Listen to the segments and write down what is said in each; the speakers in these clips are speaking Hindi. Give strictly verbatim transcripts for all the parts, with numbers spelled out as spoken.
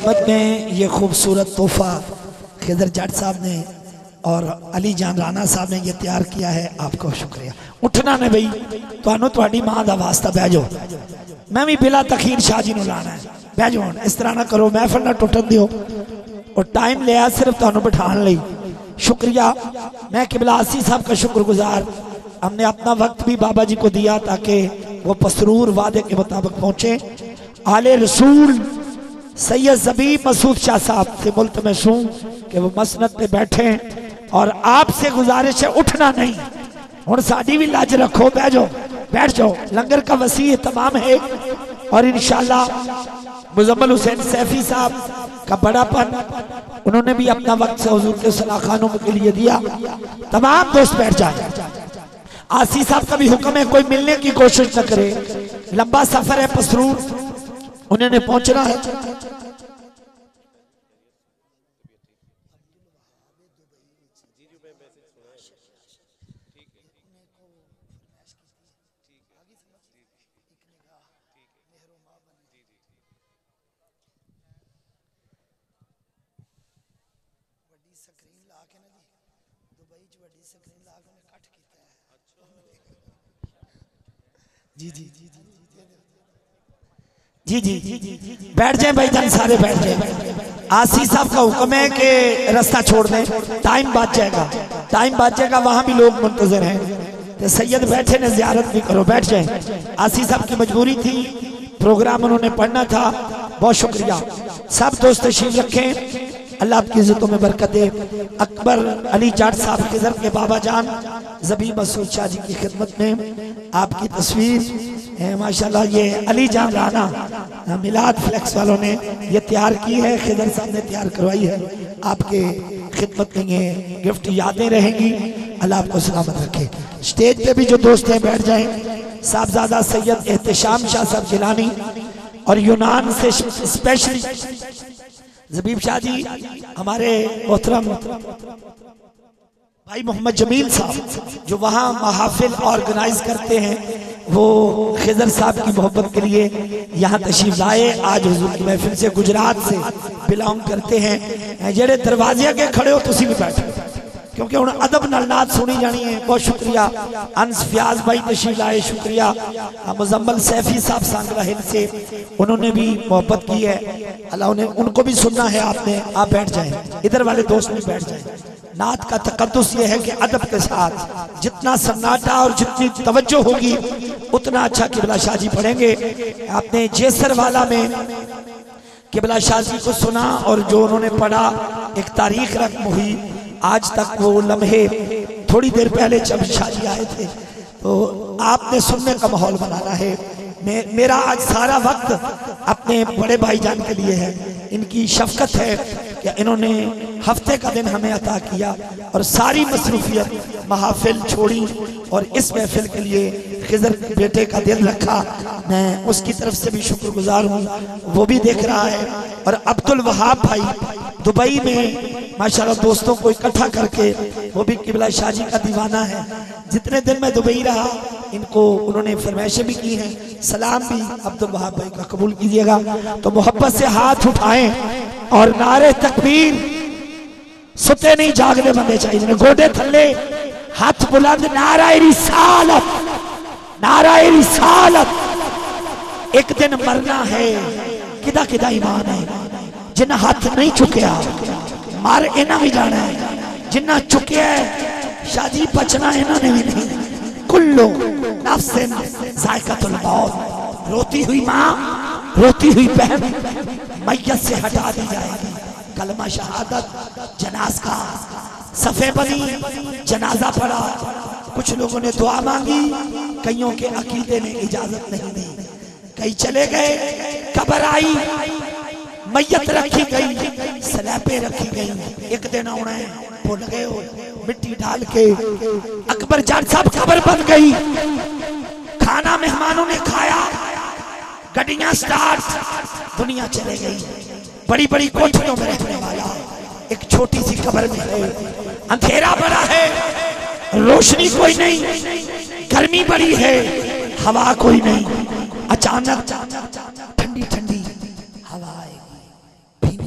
खिदमत में ये खूबसूरत तोहफा खिदर जट साहब ने और अली जान राना साहब ने ये तैयार किया है, आपको शुक्रिया। उठना ने बई तुहानू तुहाडी मां दा वास्ता, बह जाओ। मैं भी बिला तखीर शाह जी नू लाना है, बह जाओ। इस तरह ना करो, महफिल ना टुटन दियो। और टाइम लिया सिर्फ तुहानू बिठाने लई, शुक्रिया। मैं किबला आसी साहब का शुक्रगुजार, हमने अपना वक्त भी बाबा जी को दिया ताकि वो पसरूर वादे के मुताबिक पहुंचे। आले रसूल सैयद ज़बीब मसूद शाह साहब से मुल्तमस हूं कि वो मसनद पे बैठे और आपसे गुजारिश है उठना नहीं। हुण साडी भी लाज रखो, बह जाओ, बैठ जाओ। लंगर का वसी तमाम है और इंशाअल्लाह मुजम्मल हुसैन सैफी साहब का बड़ापन, उन्होंने भी अपना वक्त से हुजूर के सलाखानों के लिए दिया। तमाम दोस्त बैठ जाए। आसी साहब का भी हुक्म है कोई मिलने की कोशिश न करे, लंबा सफर है पसरूर, उन्होंने पहुंचना है। जी जी जी जी जी जी बैठ जाए भाईजान, सारे बैठ जाए। आसी साहब का हुक्म है कि रास्ता छोड़ दें, टाइम बच जाएगा, टाइम बच जाएगा, वहां भी लोग मुंतजर हैं। तो सैयद बैठे ने ज़ियारत भी करो, बैठ जाए। आसी साहब की मजबूरी थी, प्रोग्राम उन्होंने पढ़ना था। बहुत शुक्रिया। सब दोस्त तशरीफ रखें, अल्लाह आपकी इज्जतों में बरकत दे। अकबर अली जाट साहब खिदर के बाबा जान ज़बीब मसूद शाह जी की खिदमत में आपकी तस्वीर है माशाल्लाह। ये अली जान राना मिलाद फ्लेक्स वालों ने ये तैयार की है, खिदर साहब ने तैयार करवाई है। आपके खिदमत में ये गिफ्ट यादें रहेंगी। अल्लाह आपको सलामत रखे। स्टेज पे भी जो दोस्त हैं बैठ जाएं। साहबजादा सैयद एहतशाम शाह साहब जिलानी और यूनान से स्पेशली ज़बीब शाह जी, हमारे मोहतरम भाई मोहम्मद जमील साहब जो वहाँ महाफिल ऑर्गेनाइज करते हैं, वो खिदर साहब की मोहब्बत के लिए यहाँ तशरीफ लाए। आज हुजूर की महफिल से गुजरात से बिलोंग करते हैं। जेड़े दरवाजे अगे खड़े हो तुसी भी बैठो, क्योंकि हुण अदब नाल नात सुनी जानी है। बहुत शुक्रिया। अंस फ्याज भाई तशरीफ लाए, शुक्रिया। मुजम्मल सैफी साहब सांगला हिल से, उन्होंने भी मोहब्बत की है। अल्लाह ने उनको भी सुनना है आपने। आप बैठ जाए, इधर वाले दोस्त भी बैठ जाए। नात का तकद्दुस ये है कि अदब के साथ जितना सन्नाटा और जितनी तवज्जो होगी उतना अच्छा किबला शाह जी पढ़ेंगे। आपने जेसर वाला में किबला शाह जी को सुना और जो उन्होंने पढ़ा, एक तारीख रकम हुई। आज तक वो लम्हे, थोड़ी देर पहले जब शाह जी आए थे तो आपने सुनने का माहौल बनाना है। मे, मेरा आज सारा वक्त अपने बड़े भाईजान के लिए है। इनकी शफकत है कि इन्होंने हफ्ते का दिन हमें अता किया और सारी मसरूफियत महाफिल छोड़ी और इस महफिल के लिए खिदर बेटे का दिल रखा। मैं उसकी तरफ से भी शुक्रगुजार हूँ, वो भी देख रहा है। और अब्दुल वहाब भाई दुबई में माशाल्लाह दोस्तों को इकट्ठा करके, वो भी किबला शाह जी का दीवाना है। जितने दिन मैं दुबई रहा, इनको उन्होंने फरमाइशें भी की हैं। सलाम भी अब्दुल वहाब भाई का कबूल कीजिएगा। तो मोहब्बत से हाथ उठाएं और नारे तकबीर, सुते नहीं जागने बंदे चाहिए, गोडे थल्ले हाथ बुलंद, नाराए रिसालत, नाराए रिसालत। एक दिन मरना है, किदा किदा ईमान है। जिन्ना हाथ नहीं चुकया मार इना भी जाना है, जिन्ना चुकया है शादी बचना इन्होंने भी नहीं। कुल्लो नफ्सिन जायकातुल मौत। रोती हुई माँ, रोती हुई बहन मैयत से हटा दी जाएगी। कलमा शहादत, जनाज का सफे बनी, जनाजा पड़ा। कुछ लोगों ने दुआ मांगी, कईयों के अकीदे ने इजाजत नहीं दी। कई चले गए, कब्र आई, मैयत रखी गई, सलापे रखी गई। एक दिन आना है, भूल गए हो, मिट्टी डाल के अकबर जाट साहब कब्र बन गई। खाना मेहमानों ने खाया, गड्डियां स्टार्ट, दुनिया चले गई। बड़ी बड़ी कोठरियों में रहने वाला एक छोटी सी कब्र में है। अंधेरा बड़ा है, रोशनी कोई नहीं, गर्मी बड़ी है, हवा कोई नहीं। अचानक ठंडी ठंडी हवा आएगी,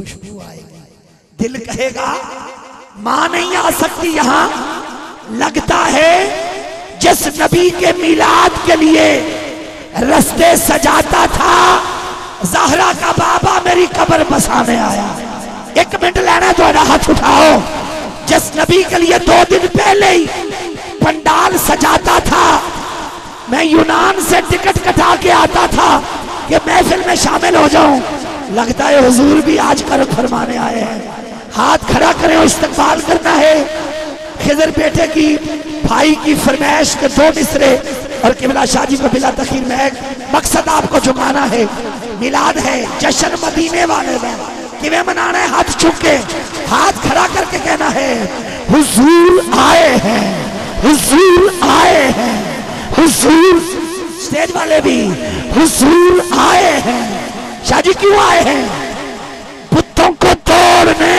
खुशबू आएगी। दिल कहेगा मां नहीं आ सकती यहाँ। लगता है जिस नबी के मिलाद के लिए रस्ते सजाता था, ज़हरा का बाबा मेरी कब्र बसाने आया। एक मिनट लेना तो हाथ उठाओ। जिस नबी के लिए दो दिन पहले ही पंडाल सजाता था, मैं यूनान से टिकट कटा के आता था कि महफिल में शामिल हो जाऊं। लगता है हुजूर भी आज कर्म फरमाने आए हैं। हाथ खड़ा करें और इस्तकबाल करना है। खिजर बेटे की भाई की फरमाइश के दो मिसरे और किबला शाह जी को बिला तखीर में एक मकसद आपको जुमाना है। मिलाद है, जश्न मदीने वाले में किवें मनाना है। हाथ चुक के हाथ खड़ा करके कहना है हुजूर आए हैं, हुजूर आए हैं, हुजूर। स्टेज वाले भी हुजूर आए हैं। शाह जी क्यों आए हैं? बुतों को तोड़ने।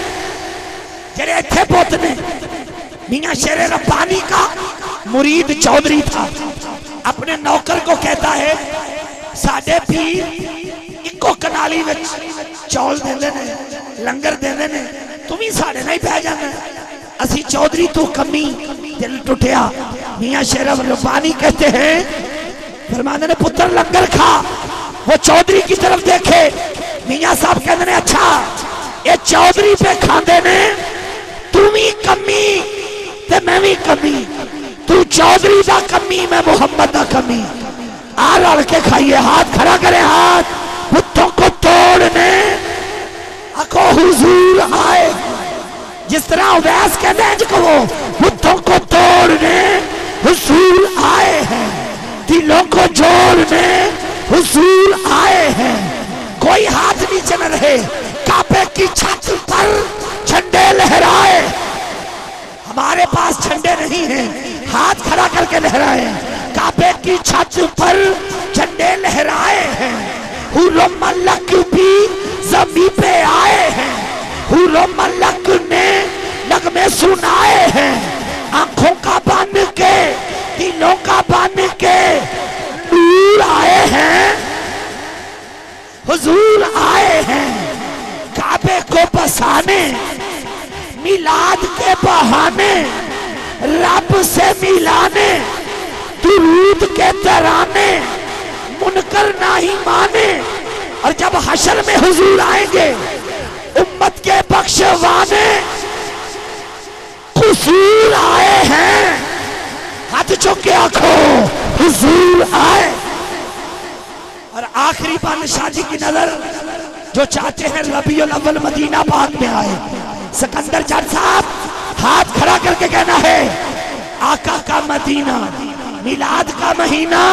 जरे थे पोतने मियां शेर रब्बानी का मुरीद चौधरी था। अपने नौकर को कहता है साडे पीर इको कनाली में चौल देंदे ने, लंगर देंदे ने, तुम ही साडे नहीं पै जाना। असी चौधरी तू कमी। दिल टूटिया। मियां शेर रब्बानी कहते हैं, फरमाते ने पुत्र लंगर खा। वो चौधरी की तरफ देखे। मियां साहब कहते ने अच्छा ये चौधरी पे खांदे ने, तुम ही कमी ते मैं भी कमी। तू चौधरी दा कमी, मैं मोहम्मद दा कमी। आ रल के खाइए। हाथ खड़ा करे। हाथ बुतों को तोड़ने आको हुजूर आए। जिस तरह उवैस कहते हैं कहो बुतों को तोड़ने हुजूर आए हैं, दिलों को जोड़ने हुजूर आए हैं। कोई हाथ नीचे न रहे। काबे की छत पर झंडे लहराए। हमारे पास झंडे नहीं हैं, हाथ खड़ा करके लहराए। काबे की छत पर झंडे लहराए हैं। हुरो मलक भी जमीन पे आए हैं। हुरो मलक ने नगमे सुनाए हैं। आंखों का बन के, दिलों का बन के नूर आए हैं, हुजूर आए हैं। काबे को बसाने मिलाद के बहाने, रब से मिलाने, दुरूद के तराने, मुनकर नहीं माने। और जब हशर में हुजूर आएंगे उम्मत के बख्शवाने, हुजूर आए हैं। हाथ चुक के आंखों हुजूर आए। और आखिरी बादशाह जी की नजर जो चाहते हैं रबीउल अव्वल मदीना पाक में आए। सिकंदर जट साहब हाथ खड़ा करके कहना है आका का मदीना, मिलाद का महीना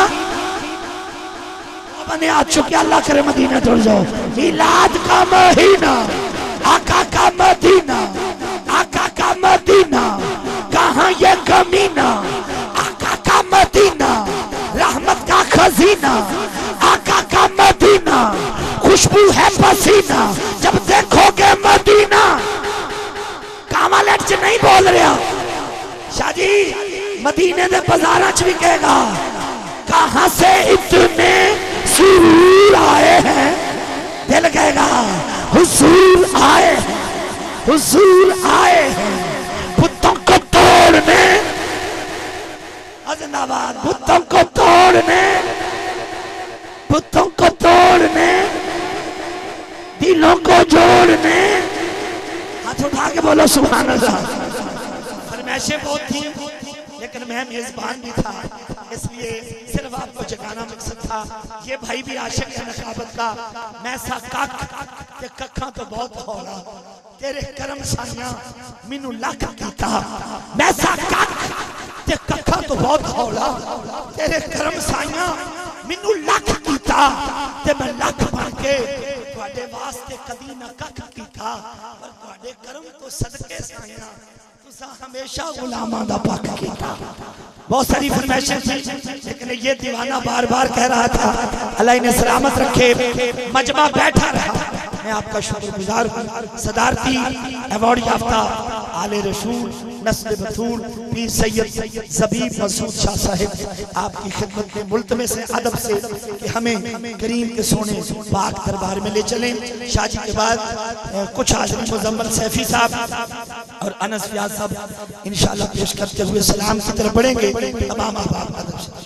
बने आ चुके। अल्लाह करे मदीना तोड़ जाओ। मिलाद का महीना, आका का मदीना, आका का मदीना, कहाँ ये कमीना। आका का मदीना, रहमत का खजीना, आका का मदीना, खुशबू है पसीना। जब देखोगे मदीना, कामालेट च नहीं बोल रहा शाह जी, मदीने दे बाजारा च भी कहेगा कहां से इतने सुरूर आए हैं। दिल कहेगा हुजूर आए हैं, हुजूर आए हैं। बुतों को तोड़ने, जिंदाबाद, बुतों को तोड़ने, बुतों को तोड़ने, दिलों को जोड़ने। हाथ उठा के बोलो सुभान अल्लाह। फरमाइशें बहुत थी लेकिन मैं मेजबान भी था, इसलिए सिर्फ आपको जगाना मकसद था। ये भाई भी आशिक है नकाबत का। मैं सा कख ते कखा तो बहुत हौला, तेरे करम साइया मैनू लख कीता। मैं सा कख ते कखा तो बहुत हौला, तेरे करम साइया मैनू लख कीता। ते मैं लख बन के तुहाडे वास्ते कदी ना कख कीता, पर तुहाडे करम तो सदके साइया हमेशा गुलामां दा पक्क कीता। बहुत सारी फरमाइशें थी लेकिन ये दीवाना बार बार कह रहा था अल्लाह इन्हें सलामत रखे। मजमा बैठा रहा। मैं आपका शुक्रगुजार हूँ। सदारती अवार्ड याफ्ता आले रसूल नस्ल बतूल पीर सैयद ज़बीब मसूद शाह साहिब आपकी खिदमत में मुल्तमे से अदब से कि हमें करीम के सोने पाक दरबार में ले चलें। शाजी के बाद कुछ हाज़रीन मुज़म्मल सैफी साहब और अनस व्यास साहब इंशाअल्लाह पेश करते हुए सलाम की तरफ बढ़ेंगे। तमाम अहबाब अदब से